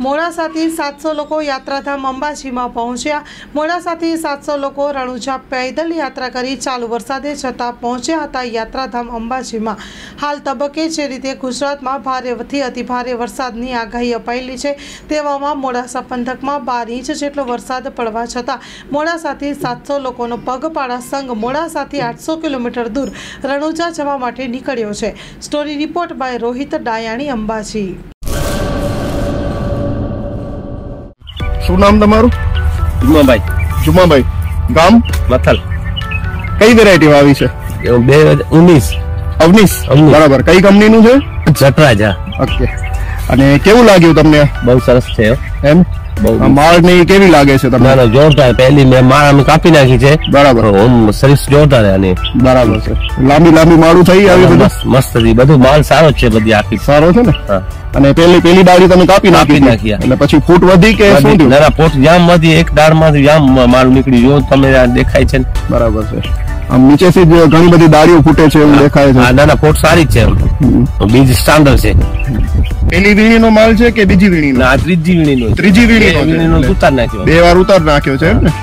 મોડાસાથી 700 લોકો યાત્રાધામ અંબાજીમાં પહોંચ્યા। મોડાસાથી 700 લોકો રણુજા પેદલ યાત્રા કરી ચાલુ વરસાદે છતાં પહોંચ્યા હતા યાત્રાધામ અંબાજીમાં। હાલ તબક્કે જે રીતે ગુજરાતમાં ભારેથી અતિભારે વરસાદની આગાહી અપાયેલી છે, તેવામાં મોડાસા પંથકમાં 12 ઇંચ જેટલો વરસાદ પડવા છતાં મોડાસાથી 700 લોકોનો પગપાળા સંઘ મોડાસાથી 800 કિલોમીટર દૂર રણુજા જવા માટે નીકળ્યો છે। Story report by Rohit Dayani, Ambaji. શું નામ તમારું? જુમાભાઈ, ગામ મથલ। કઈ વેરાયટી વાવી છે? 2019 અવનીશ, બરાબર। કઈ કંપનીનું છે? જટરાજા। ઓકે, અને કેવું લાગ્યું તમને? બહુ સરસ છે એમ? માળ ની કેવી લાગે છે તમને? ના, જોરદાર। પહેલી મેં માળ અમે કાપી નાખી છે, બરાબર। સર્વિસ જોરદાર આની, બરાબર છે। લાંબી માળું થઈ આવી, બધું મસ્ત હતી, બધું માલ સારો છે, બધી આખી સારો છે ને। અને પેલી ડાળી તમે કાપી નાખી એટલે પછી ફૂટ વધી કે શું થયું? ના, ફૂટ જામ વધી, એક ડાળ માંથી જામ માલ નીકળી, જો તમે દેખાય છે, બરાબર છે। આમ નીચેથી જ ઘણી બધી ડાળીઓ ફૂટે છે એવું દેખાય છે। ના, ફૂટ સારી છે, બીજ સ્ટાન્ડર્ડ છે। પેલી વીણીનો માલ છે કે બીજી વીણીનો? ના, ત્રીજી વીણીનો ઉતાર નાખ્યો, 2 વાર ઉતાર નાખ્યો છે એમ ને?